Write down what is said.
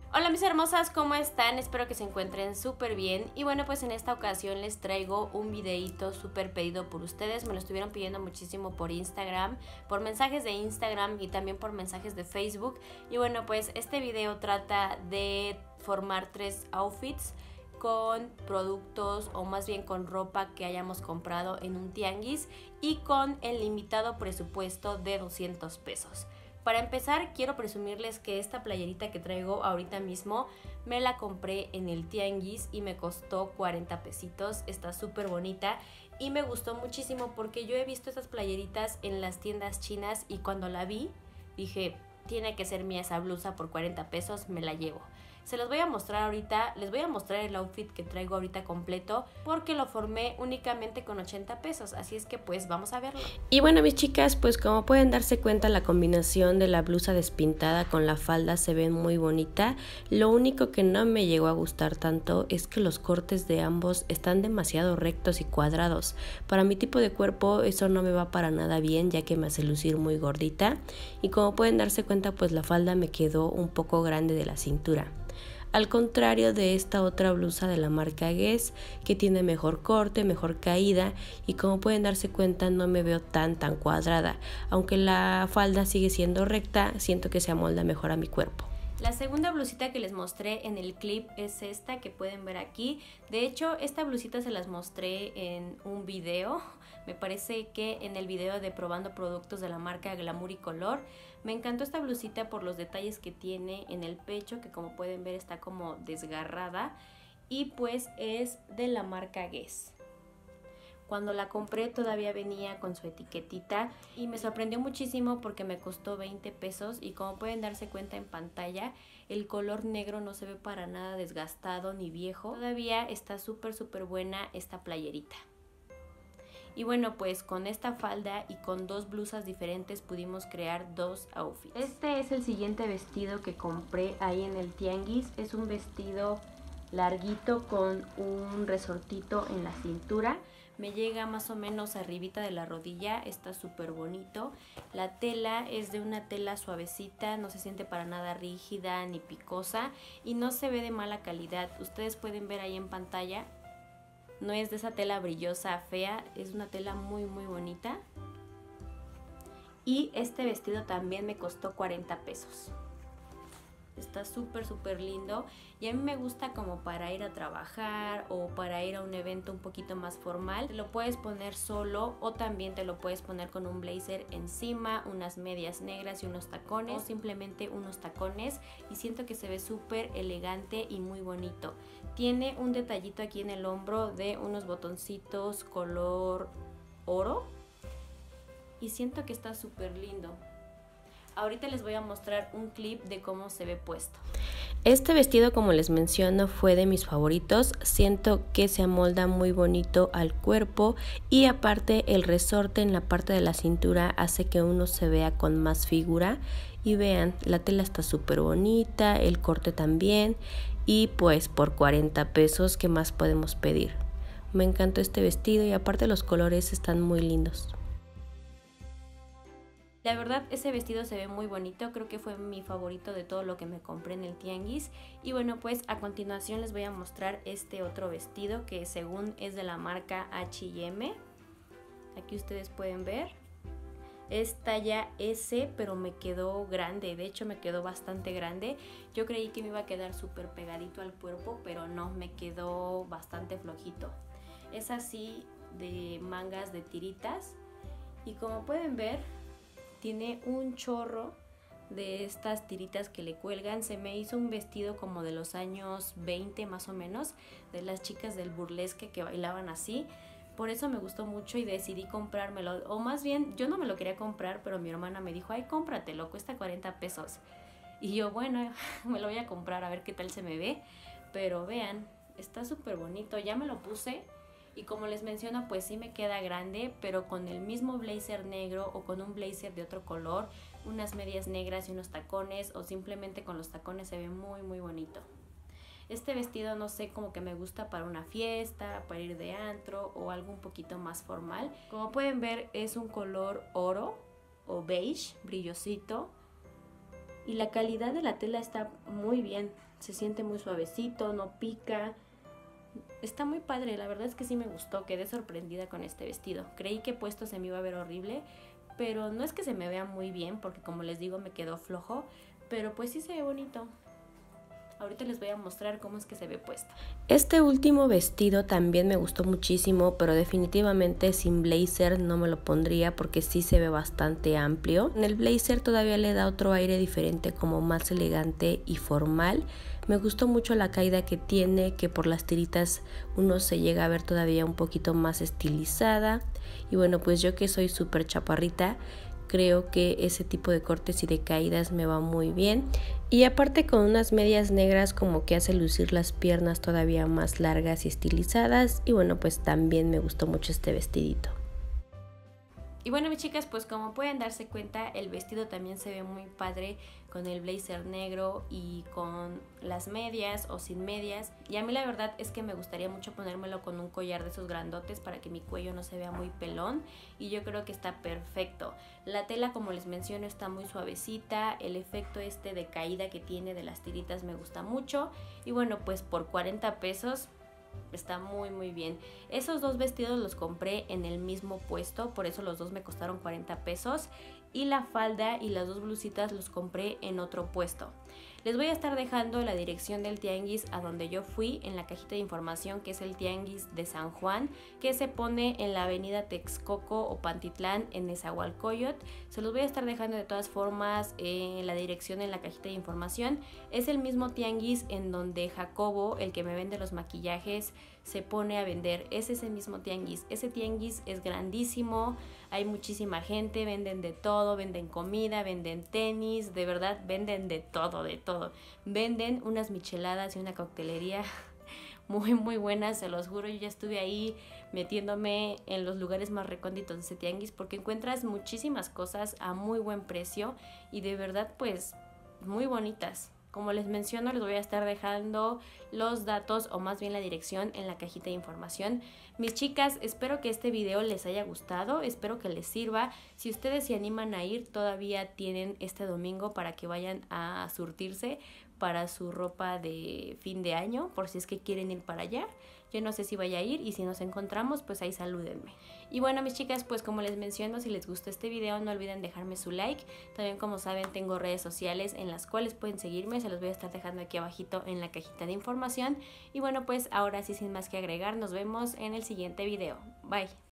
Hola mis hermosas, ¿cómo están? Espero que se encuentren súper bien. Y bueno, pues en esta ocasión les traigo un videito súper pedido por ustedes. Me lo estuvieron pidiendo muchísimo por Instagram, por mensajes de Instagram y también por mensajes de Facebook. Y bueno, pues este video trata de formar 3 outfits con productos o más bien con ropa que hayamos comprado en un tianguis y con el limitado presupuesto de 200 pesos. Para empezar, quiero presumirles que esta playerita que traigo ahorita mismo me la compré en el tianguis y me costó 40 pesitos. Está súper bonita y me gustó muchísimo porque yo he visto estas playeritas en las tiendas chinas y cuando la vi dije, tiene que ser mía esa blusa, por 40 pesos me la llevo. Se los voy a mostrar ahorita, les voy a mostrar el outfit que traigo ahorita completo porque lo formé únicamente con 80 pesos, así es que pues vamos a verlo. Y bueno, mis chicas, pues como pueden darse cuenta, la combinación de la blusa despintada con la falda se ve muy bonita. Lo único que no me llegó a gustar tanto es que los cortes de ambos están demasiado rectos y cuadrados. Para mi tipo de cuerpo eso no me va para nada bien, ya que me hace lucir muy gordita. Y como pueden darse cuenta, pues la falda me quedó un poco grande de la cintura. Al contrario de esta otra blusa de la marca Guess, que tiene mejor corte, mejor caída, y como pueden darse cuenta no me veo tan cuadrada. Aunque la falda sigue siendo recta, siento que se amolda mejor a mi cuerpo. La segunda blusita que les mostré en el clip es esta que pueden ver aquí. De hecho, esta blusita se las mostré en un video. Me parece que en el video de probando productos de la marca Glamour y Color. Me encantó esta blusita por los detalles que tiene en el pecho, que como pueden ver está como desgarrada. Y pues es de la marca Guess. Cuando la compré todavía venía con su etiquetita y me sorprendió muchísimo porque me costó 20 pesos y como pueden darse cuenta en pantalla, el color negro no se ve para nada desgastado ni viejo. Todavía está súper buena esta playerita. Y bueno, pues con esta falda y con 2 blusas diferentes pudimos crear 2 outfits. Este es el siguiente vestido que compré ahí en el tianguis. Es un vestido larguito con un resortito en la cintura. Me llega más o menos arribita de la rodilla, está súper bonito. La tela es de una tela suavecita, no se siente para nada rígida ni picosa y no se ve de mala calidad. Ustedes pueden ver ahí en pantalla, no es de esa tela brillosa fea, es una tela muy bonita. Y este vestido también me costó 40 pesos. Está súper lindo y a mí me gusta como para ir a trabajar o para ir a un evento un poquito más formal. Te lo puedes poner solo o también te lo puedes poner con un blazer encima, unas medias negras y unos tacones o simplemente unos tacones y siento que se ve súper elegante y muy bonito. Tiene un detallito aquí en el hombro de unos botoncitos color oro y siento que está súper lindo. Ahorita les voy a mostrar un clip de cómo se ve puesto. Este vestido, como les menciono, fue de mis favoritos. Siento que se amolda muy bonito al cuerpo y aparte el resorte en la parte de la cintura hace que uno se vea con más figura. Y vean, la tela está súper bonita, el corte también y pues por 40 pesos, ¿qué más podemos pedir? Me encantó este vestido y aparte los colores están muy lindos. La verdad ese vestido se ve muy bonito, creo que fue mi favorito de todo lo que me compré en el tianguis. Y bueno, pues a continuación les voy a mostrar este otro vestido que según es de la marca H&M. Aquí ustedes pueden ver. Es talla S, pero me quedó grande, de hecho me quedó bastante grande. Yo creí que me iba a quedar súper pegadito al cuerpo, pero no, me quedó bastante flojito. Es así de mangas de tiritas y como pueden ver, tiene un chorro de estas tiritas que le cuelgan. Se me hizo un vestido como de los años 20 más o menos, de las chicas del burlesque que bailaban así. Por eso me gustó mucho y decidí comprármelo. O más bien, yo no me lo quería comprar, pero mi hermana me dijo, ay, cómpratelo, cuesta 40 pesos. Y yo, bueno, me lo voy a comprar a ver qué tal se me ve. Pero vean, está súper bonito, ya me lo puse. Y como les menciono, pues sí me queda grande, pero con el mismo blazer negro o con un blazer de otro color, unas medias negras y unos tacones o simplemente con los tacones se ve muy bonito. Este vestido no sé, como que me gusta para una fiesta, para ir de antro o algo un poquito más formal. Como pueden ver es un color oro o beige, brillosito. y la calidad de la tela está muy bien, se siente muy suavecito, no pica. Está muy padre, la verdad es que sí me gustó, quedé sorprendida con este vestido. Creí que puesto se me iba a ver horrible, pero no es que se me vea muy bien, porque como les digo me quedó flojo, pero pues sí se ve bonito. Ahorita les voy a mostrar cómo es que se ve puesto. Este último vestido también me gustó muchísimo, pero definitivamente sin blazer no me lo pondría porque sí se ve bastante amplio. En el blazer todavía le da otro aire diferente, como más elegante y formal. Me gustó mucho la caída que tiene, que por las tiritas uno se llega a ver todavía un poquito más estilizada. Y bueno, pues yo que soy súper chaparrita, creo que ese tipo de cortes y de caídas me va muy bien. Y aparte con unas medias negras como que hace lucir las piernas todavía más largas y estilizadas. Y bueno, pues también me gustó mucho este vestidito. Y bueno, mis chicas, pues como pueden darse cuenta, el vestido también se ve muy padre con el blazer negro y con las medias o sin medias. Y a mí la verdad es que me gustaría mucho ponérmelo con un collar de esos grandotes para que mi cuello no se vea muy pelón. Y yo creo que está perfecto. La tela, como les menciono, está muy suavecita. El efecto este de caída que tiene de las tiritas me gusta mucho. Y bueno, pues por 40 pesos... está muy bien. Esos dos vestidos los compré en el mismo puesto, por eso los dos me costaron 40 pesos. Y la falda y las dos blusitas los compré en otro puesto. Les voy a estar dejando la dirección del tianguis a donde yo fui en la cajita de información, que es el tianguis de San Juan, que se pone en la avenida Texcoco o Pantitlán en Nezahualcóyotl. Se los voy a estar dejando de todas formas la dirección en la cajita de información. Es el mismo tianguis en donde Jacobo, el que me vende los maquillajes, se pone a vender. Es ese mismo tianguis. Ese tianguis es grandísimo, hay muchísima gente, venden de todo, venden comida, venden tenis, de verdad venden de todo, de todo. Venden unas micheladas y una coctelería muy buenas, se los juro. Yo ya estuve ahí metiéndome en los lugares más recónditos de ese tianguis porque encuentras muchísimas cosas a muy buen precio y de verdad pues muy bonitas. Como les menciono, les voy a estar dejando los datos o más bien la dirección en la cajita de información. Mis chicas, espero que este video les haya gustado, espero que les sirva. Si ustedes se animan a ir, todavía tienen este domingo para que vayan a surtirse para su ropa de fin de año, por si es que quieren ir para allá. Yo no sé si vaya a ir y si nos encontramos, pues ahí salúdenme. Y bueno, mis chicas, pues como les menciono, si les gustó este video, no olviden dejarme su like. También, como saben, tengo redes sociales en las cuales pueden seguirme. Se los voy a estar dejando aquí abajito en la cajita de información. Y bueno, pues ahora sí, sin más que agregar, nos vemos en el siguiente video. Bye.